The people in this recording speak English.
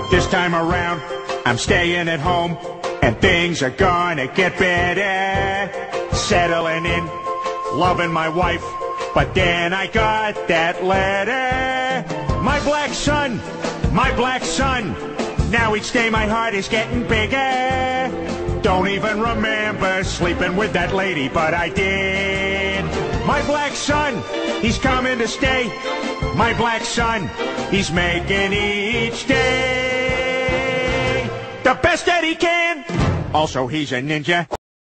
This time around, I'm staying at home, and things are gonna get better. Settling in, loving my wife, but then I got that letter. My black son, now each day my heart is getting bigger. Don't even remember sleeping with that lady, but I did. My black son, he's coming to stay. My black son, he's making each day the best that he can. Also, he's a ninja.